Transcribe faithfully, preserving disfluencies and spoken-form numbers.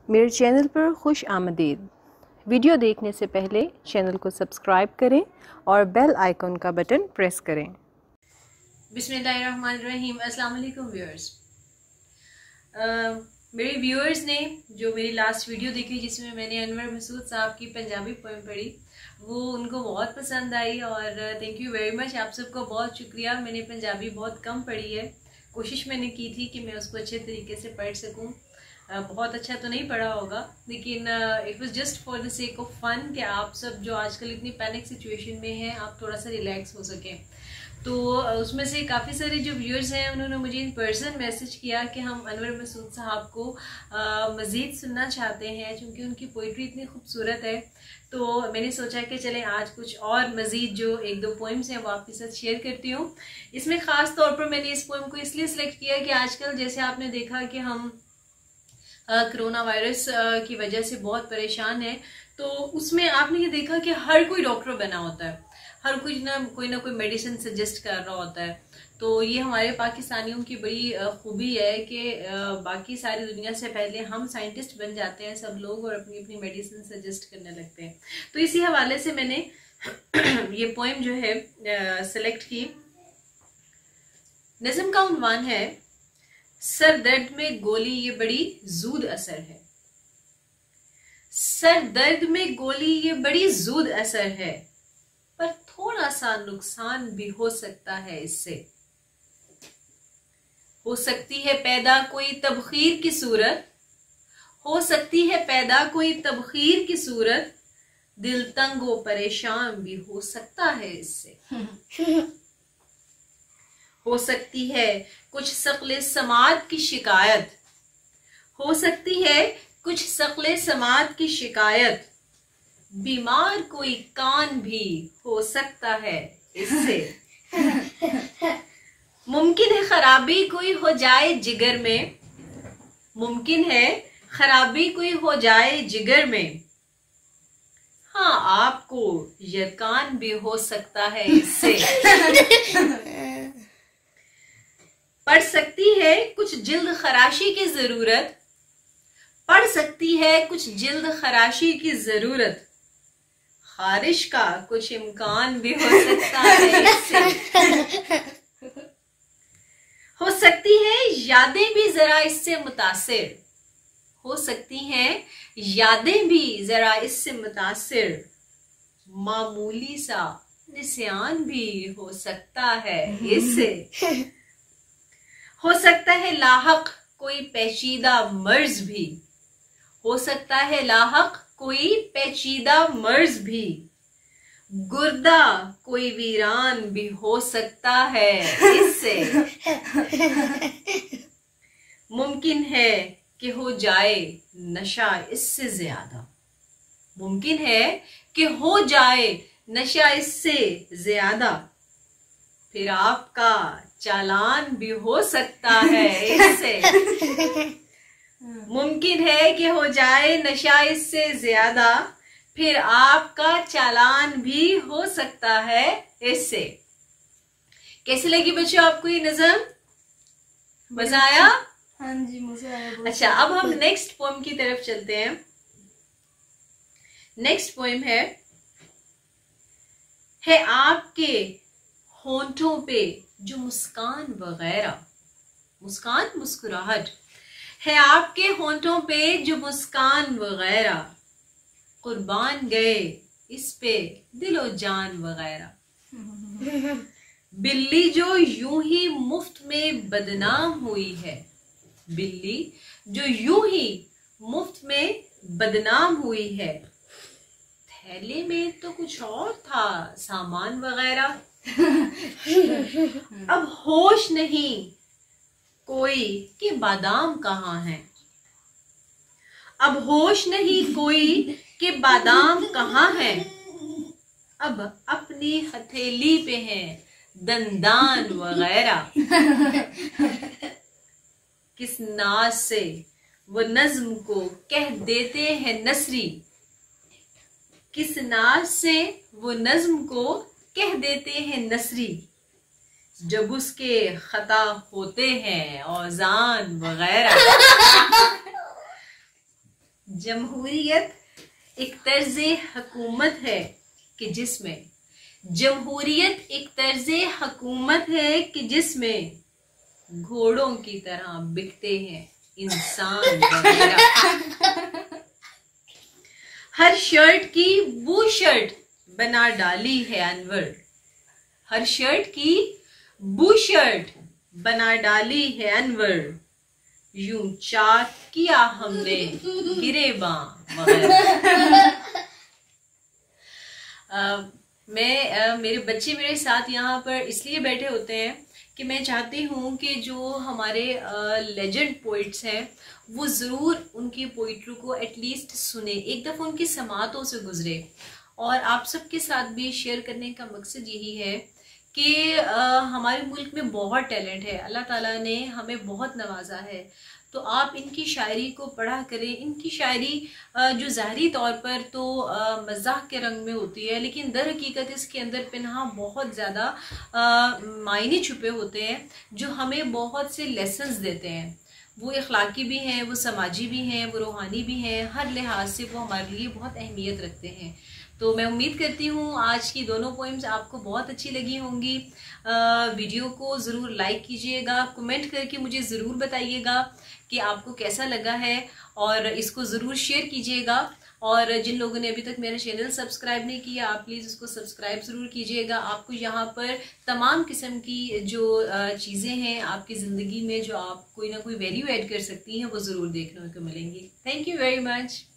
मेरे चैनल पर खुश आमदीद। वीडियो देखने से पहले चैनल को सब्सक्राइब करें और बेल आइकन का बटन प्रेस करें। बिस्मिल्लाहिर्रहमानिर्रहीम। अस्सलाम वालेकुम व्यूअर्स। मेरे व्यूअर्स ने जो मेरी लास्ट वीडियो देखी जिसमें मैंने अनवर मसूद साहब की पंजाबी पोएम पढ़ी, वो उनको बहुत पसंद आई और थैंक यू वेरी मच। आप सबको बहुत शुक्रिया। मैंने पंजाबी बहुत कम पढ़ी है, कोशिश मैंने की थी कि मैं उसको अच्छे तरीके से पढ़ सकूं। बहुत अच्छा तो नहीं पढ़ा होगा, लेकिन it was just for the sake of fun कि आप सब जो आजकल इतनी पैनिक सिचुएशन में हैं आप थोड़ा सा रिलैक्स हो सकें। तो उसमें से काफ़ी सारे जो व्यूअर्स हैं उन्होंने मुझे इन पर्सन मैसेज किया कि हम अनवर मसूद साहब को मज़ीद सुनना चाहते हैं, क्योंकि उनकी पोइट्री इतनी खूबसूरत है। तो मैंने सोचा कि चलें आज कुछ और मज़ीद जो एक दो पोइम्स हैं वो आपके साथ शेयर करती हूँ। इसमें ख़ास तौर पर मैंने इस पोइम को इसलिए सिलेक्ट किया कि आजकल जैसे आपने देखा कि हम कोरोना वायरस की वजह से बहुत परेशान है, तो उसमें आपने ये देखा कि हर कोई डॉक्टर बना होता है, हर कोई ना कोई ना कोई मेडिसिन सजेस्ट कर रहा होता है। तो ये हमारे पाकिस्तानियों की बड़ी खूबी है कि बाकी सारी दुनिया से पहले हम साइंटिस्ट बन जाते हैं सब लोग और अपनी अपनी मेडिसिन सजेस्ट करने लगते हैं। तो इसी हवाले से मैंने ये पोएम जो है सेलेक्ट की। नज़म का उन्वान है सर दर्द में गोली ये बड़ी जूद असर है। सर दर्द में गोली ये बड़ी जूद असर है, पर थोड़ा सा नुकसान भी हो सकता है इससे। हो सकती है पैदा कोई तबखीर की सूरत, हो सकती है पैदा कोई तबखीर की सूरत, दिल तंग व परेशान भी हो सकता है इससे। हो सकती है कुछ सकले समात की शिकायत, हो सकती है कुछ सकले समात की शिकायत, बीमार कोई कान भी हो सकता है इससे। मुमकिन है खराबी कोई हो जाए जिगर में, मुमकिन है खराबी कोई हो जाए जिगर में, हाँ आपको यकान भी हो सकता है इससे। पड़ सकती है कुछ जिल्द खराशी की जरूरत, पड़ सकती है कुछ जिल्द खराशी की जरूरत, खारिश का कुछ इम्कान भी हो सकता है इससे। हो सकती है यादें भी जरा इससे मुतासिर, हो सकती हैं यादें भी जरा इससे मुतासिर, मामूली सा निस्यान भी हो सकता है इससे। हो सकता है लाहक कोई पेचीदा मर्ज भी, हो सकता है लाहक कोई पेचीदा मर्ज भी, गुर्दा कोई वीरान भी हो सकता है इससे। मुमकिन है कि हो जाए नशा इससे ज्यादा, मुमकिन है कि हो जाए नशा इससे ज्यादा, फिर आपका चालान भी हो सकता है इससे। मुमकिन है कि हो जाए नशा इससे ज्यादा, फिर आपका चालान भी हो सकता है इससे। कैसी लगी बच्चों आपको ये नज़म? मजा आया? हाँ जी मजा आया। अच्छा, अब हम नेक्स्ट पोएम की तरफ चलते हैं। नेक्स्ट पोएम है है आपके होंठों पे जो मुस्कान वगैरह, मुस्कान मुस्कुराहट, है आपके होंठों पे जो मुस्कान वगैरह, कुर्बान गए इस पे दिलो जान वगैरह। बिल्ली जो यूं ही मुफ्त में बदनाम हुई है, बिल्ली जो यूं ही मुफ्त में बदनाम हुई है, थैले में तो कुछ और था सामान वगैरह। अब होश नहीं कोई कि बादाम कहाँ है, अब होश नहीं कोई कि बादाम कहाँ है, अब अपनी हथेली पे हैं दंदान वगैरह। किस नाज से वो नज्म को कह देते हैं नसरी, किस नाज से वो नज्म को कह देते हैं नसरी, जब उसके खता होते हैं औजान वगैरह। जमहूरियत एक तर्ज हुकूमत है कि जिसमें जमहूरियत एक तर्ज हुकूमत है कि जिसमें घोड़ों की तरह बिकते हैं इंसान वगैरह। हर शर्ट की वो शर्ट बना डाली है अनवर, हर शर्ट की वो शर्ट बना डाली है अनवर, यूं चाक किया हमने गिरेबां वगैरह। मैं आ, मेरे बच्चे मेरे साथ यहाँ पर इसलिए बैठे होते हैं कि मैं चाहती हूँ कि जो हमारे लेजेंड पोइट्स हैं वो ज़रूर उनकी पोइट्री को एटलीस्ट सुने, एक दफ़ा उनकी समातों से गुजरे। और आप सबके साथ भी शेयर करने का मकसद यही है कि हमारे मुल्क में बहुत टैलेंट है, अल्लाह ताला ने हमें बहुत नवाजा है। तो आप इनकी शायरी को पढ़ा करें। इनकी शायरी जो ज़ाहरी तौर पर तो मज़ाक के रंग में होती है, लेकिन दर हकीकत इसके अंदर पिन्हा बहुत ज़्यादा मायने छुपे होते हैं जो हमें बहुत से लेसन्स देते हैं। वो इखलाकी भी हैं, वो समाजी भी हैं, वो रूहानी भी हैं, हर लिहाज से वो हमारे लिए बहुत अहमियत रखते हैं। तो मैं उम्मीद करती हूँ आज की दोनों पोइम्स आपको बहुत अच्छी लगी होंगी। वीडियो को ज़रूर लाइक कीजिएगा, कमेंट करके मुझे ज़रूर बताइएगा कि आपको कैसा लगा है, और इसको ज़रूर शेयर कीजिएगा। और जिन लोगों ने अभी तक मेरा चैनल सब्सक्राइब नहीं किया, आप प्लीज़ उसको सब्सक्राइब ज़रूर कीजिएगा। आपको यहाँ पर तमाम किस्म की जो चीज़ें हैं आपकी ज़िंदगी में जो आप कोई ना कोई वैल्यू ऐड कर सकती हैं वो ज़रूर देखने को मिलेंगी। Thank you very much.